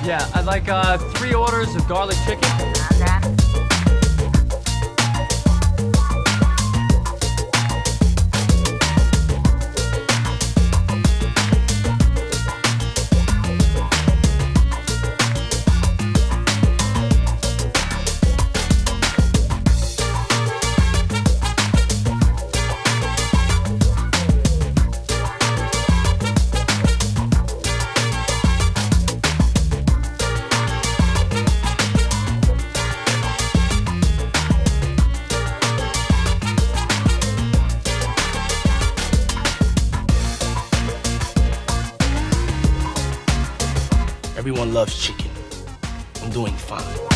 Yeah, I'd like 3 orders of garlic chicken. Everyone loves chicken. I'm doing fine.